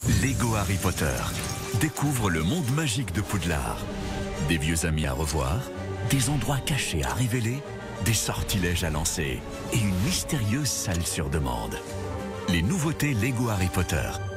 Lego Harry Potter. Découvre le monde magique de Poudlard. Des vieux amis à revoir, des endroits cachés à révéler, des sortilèges à lancer et une mystérieuse salle sur demande. Les nouveautés Lego Harry Potter.